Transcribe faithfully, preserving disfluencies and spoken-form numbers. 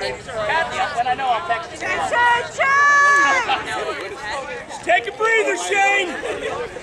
When I know I'll text you. Shane, Shane, Shane! Take a breather, Shane!